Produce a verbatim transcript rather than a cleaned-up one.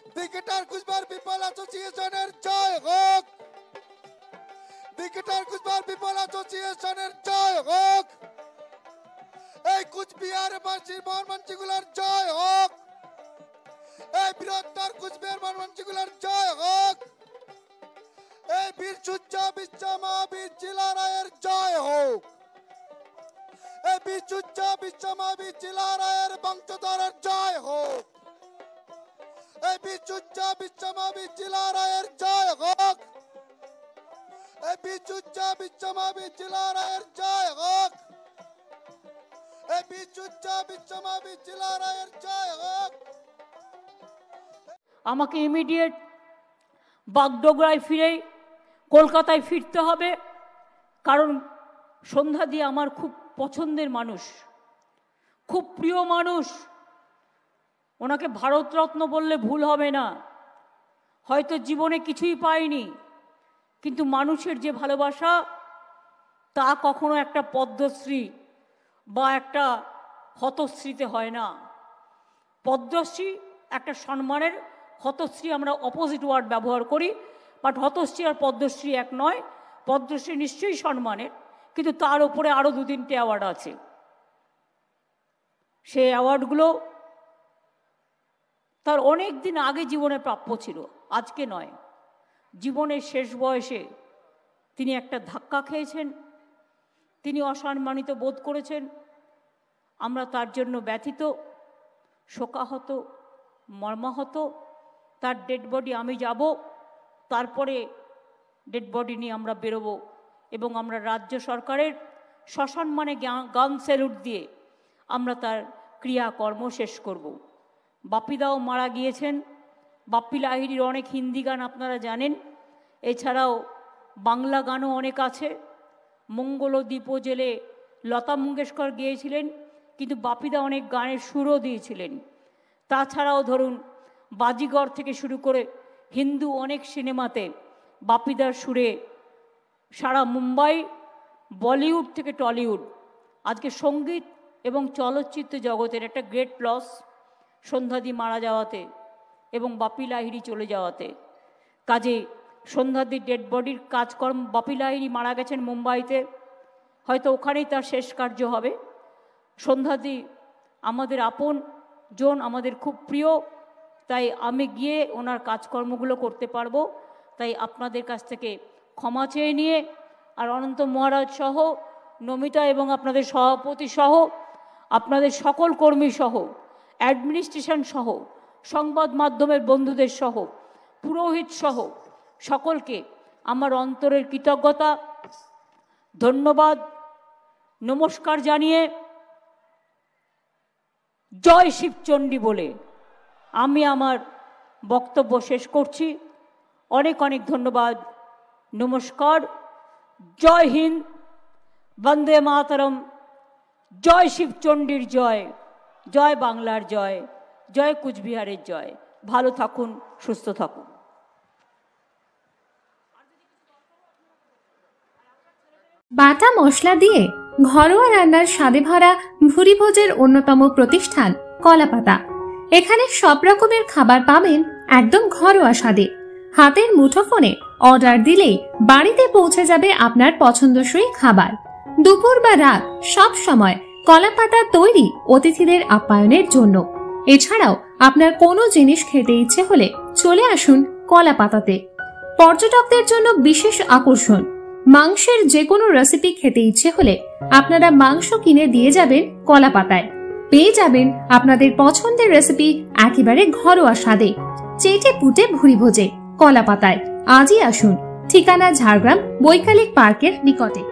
Cricketer Cooch Behar people অ্যাসোসিয়েশনের জয় হোক, cricketer Cooch Behar people অ্যাসোসিয়েশনের জয় হোক, এই কুচবিহার বাসীর মনমানসিকগুলোর জয় হোক, এই বৃহত্তর কুচবিহার মনমানসিকগুলোর জয় হোক, এই বীর সূর্য বিশ্ব মহাবীর জিলা রায়ের জয় হোক, এই বীর সূর্য বিশ্ব মহাবীর জিলা রায়ের বংশধরের জয় হোক, এই বীর সূর্য বিশ্ব মহাবীর জিলা রায়ের জয় হোক, এই বীর সূর্য বিশ্ব মহাবীর জিলা রায়ের জয় হোক, এই বীর সূর্য বিশ্ব মহাবীর জিলা রায়ের জয় হোক। আমাকে ইমিডিয়েট বাগডোগরায় ফিরে কলকাতায় ফিরতে হবে, কারণ সন্ধ্যাদি আমার খুব পছন্দের মানুষ, খুব প্রিয় মানুষ। ওনাকে ভারতরত্ন বললে ভুল হবে না। হয়তো জীবনে কিছুই পাইনি, কিন্তু মানুষের যে ভালোবাসা তা কখনো একটা পদ্মশ্রী বা একটা হতশ্রীতে হয় না। পদ্মশ্রী একটা সম্মানের, হতশ্রী আমরা অপোজিট ওয়ার্ড ব্যবহার করি, বাট হতশ্রী আর পদ্মশ্রী এক নয়। পদ্মশ্রী নিশ্চয়ই সম্মানের, কিন্তু তার উপরে আরও দু তিনটে অ্যাওয়ার্ড আছে। সেই অ্যাওয়ার্ডগুলো তার অনেক দিন আগে জীবনে প্রাপ্য ছিল, আজকে নয়। জীবনের শেষ বয়সে তিনি একটা ধাক্কা খেয়েছেন, তিনি অসম্মানিত বোধ করেছেন। আমরা তার জন্য ব্যথিত, শোকাহত, মর্মাহত। তার ডেড বডি আমি যাব, তারপরে ডেড বডি নিয়ে আমরা বেরোবো এবং আমরা রাজ্য সরকারের সসম্মানে গান স্যালুট দিয়ে আমরা তার ক্রিয়াকর্ম শেষ করব। বাপ্পিদাও মারা গিয়েছেন। বাপ্পি লাহিড়ির অনেক হিন্দি গান আপনারা জানেন, এছাড়াও বাংলা গানও অনেক আছে। মঙ্গল দ্বীপ জেলে লতা মঙ্গেশকর গিয়েছিলেন, কিন্তু বাপ্পিদা অনেক গানের সুরও দিয়েছিলেন। তাছাড়াও ধরুন বাজিগর থেকে শুরু করে হিন্দু অনেক সিনেমাতে বাপ্পিদার সুরে সারা মুম্বাই, বলিউড থেকে টলিউড, আজকে সঙ্গীত এবং চলচ্চিত্র জগতের একটা গ্রেট লস সন্ধ্যাদি মারা যাওয়াতে এবং বাপ্পি লাহিড়ি চলে যাওয়াতে। কাজে সন্ধ্যাদির ডেড বডির কাজকর্ম, বাপ্পি লাহিড়ি মারা গেছেন মুম্বাইতে, হয়তো ওখানেই তার শেষ কার্য হবে। সন্ধ্যাদি আমাদের আপন জন, আমাদের খুব প্রিয়, তাই আমি গিয়ে ওনার কাজকর্মগুলো করতে পারবো। তাই আপনাদের কাছ থেকে ক্ষমা চেয়ে নিয়ে, আর অনন্ত মহারাজ সহ, নমিতা এবং আপনাদের সভাপতি সহ, আপনাদের সকল কর্মী সহ, অ্যাডমিনিস্ট্রেশন সহ, সংবাদ মাধ্যমের বন্ধুদের সহ, পুরোহিত সহ সকলকে আমার অন্তরের কৃতজ্ঞতা, ধন্যবাদ, নমস্কার জানিয়ে জয় শিবচণ্ডী বলে আমি আমার বক্তব্য শেষ করছি। অনেক অনেক ধন্যবাদ, নমস্কার, জয় হিন্দ, বন্দে মাতরম, জয় শিবচণ্ডীর জয়, জয় বাংলার জয়, জয় কুচবিহারের জয়। ভালো থাকুন, সুস্থ থাকুন। বাটা মশলা দিয়ে ঘরোয়া রান্নার স্বাদে ভরা ভুরিভোজের অন্যতম প্রতিষ্ঠান কলাপাতা। এখানে সব রকমের খাবার পাবেন একদম ঘরোয়া স্বাদে। হাতের মুঠোফোনে অর্ডার দিলেই বাড়িতে পৌঁছে যাবে আপনার পছন্দসই খাবার। দুপুর বা রাত সব সময় কলাপাতা তৈরি অতিথিদের আপ্যায়নের জন্য। এছাড়াও আপনার কোনো জিনিস খেতে ইচ্ছে হলে চলে আসুন কলাপাতাতে। পর্যটকদের জন্য বিশেষ আকর্ষণ, মাংসের যে কোনো রেসিপি খেতে ইচ্ছে হলে আপনারা মাংস কিনে দিয়ে যাবেন কলাপাতায়। পেয়ে যাবেন আপনাদের পছন্দের রেসিপি একেবারে ঘরোয়া স্বাদে, চেটে পুটে ভুরিভোজে কলাপাতায়। আজই আসুন। ঠিকানা ঝাড়গ্রাম বৈকালিক পার্কের নিকটে।